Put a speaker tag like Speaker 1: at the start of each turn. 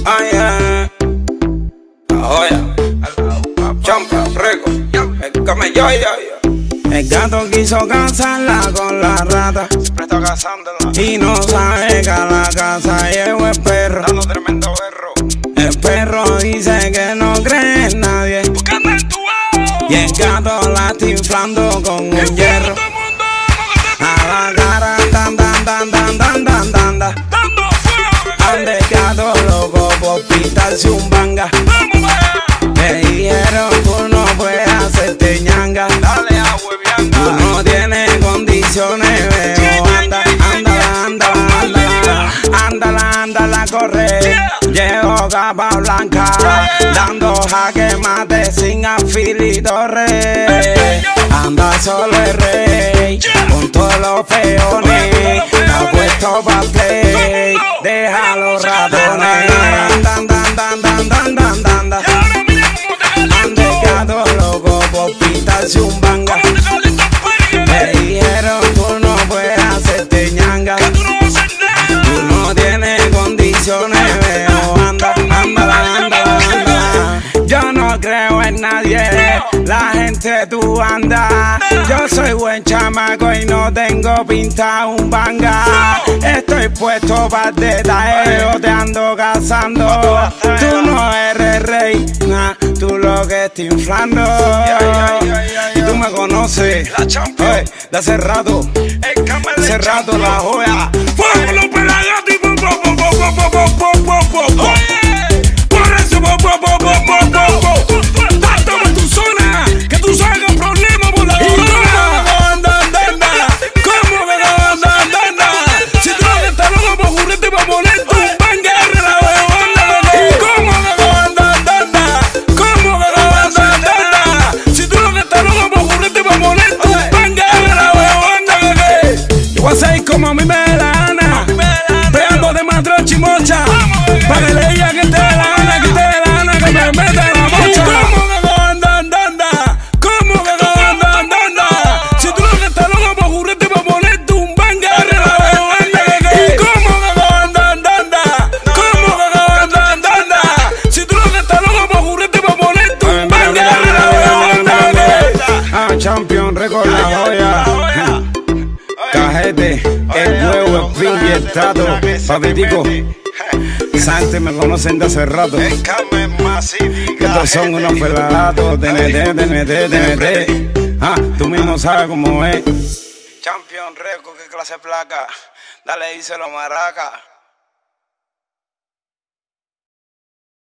Speaker 1: Ay, oye, champa, rico, el camello, el gato quiso casarla con la rata.
Speaker 2: Siempre está cazándola.
Speaker 1: Y no sabe que a la casa llegó el perro.
Speaker 2: Dando tremendo berro.
Speaker 1: El perro dice que no cree en nadie.
Speaker 2: Buscando en tu ojo.
Speaker 1: Y el gato la está inflando con un hierro. A la cara, dan, dan, dan, dan, dan, dan, dan, dan.
Speaker 2: Dando fuego.
Speaker 1: Ande el gato loco por pintarse un banga.
Speaker 2: Vamos allá.
Speaker 1: Me dijeron tú no puedes hacerte ñanga.
Speaker 2: Dale agua,
Speaker 1: Tú
Speaker 2: vianda.
Speaker 1: no tienes condiciones, veo. Ándala, corre. Llevo capa blanca, dando jaque mate sin afilito rey. Anda solo el rey, con todos los peones. Está puesto pa' play, deja los ratones. Ande el gato loco por pintarse un banga. Me dijeron tú no puedes hacerte ñanga. Tú no tienes condiciones, veo. Anda. Yo no creo en nadie, la gente tú andas. Yo soy buen chamaco y no tengo pinta un banga. Estoy puesto para detalles, te ando cazando. Tú no eres rey, nah, tú lo que estás inflando. Y tú me conoces,
Speaker 2: La champion.
Speaker 1: oye, de hace rato,
Speaker 2: El camel
Speaker 1: hace
Speaker 2: del
Speaker 1: rato
Speaker 2: champion.
Speaker 1: la joya.
Speaker 2: Fuego los pelagatos y por eso toma en tu zona, que tú sabes que el problema por la zona. ¿Cómo que no? Si tú no estás loco por ocurrirte para ponerte un banga de la huevona. ¿Cómo que no? Si tú no estás loco por ocurrirte para ponerte un banga de la huevona.
Speaker 1: Yo voy a seguir como a mí me dé la gana, pegando de matrocha y mocha, para que le diga que te dé la gana, que me meta la mocha.
Speaker 2: ¿Cómo que no? Si tú lo que estás loco por ocurrirte para ponerte un banga de la huevona. ¿Cómo que si tú lo que estás loco por ocurrirte para ponerte un banga de la huevona.
Speaker 1: Champion, récord la joya. Cajete, el huevo, el pin y el trato. Papitico, Sante me conocen de hace rato.
Speaker 2: El camel masifica.
Speaker 1: Estos son unos pelagatos, TNT. Tú mismo sabes cómo es.
Speaker 2: Champion Reco, qué clase de placa. Dale, díselo, maraca.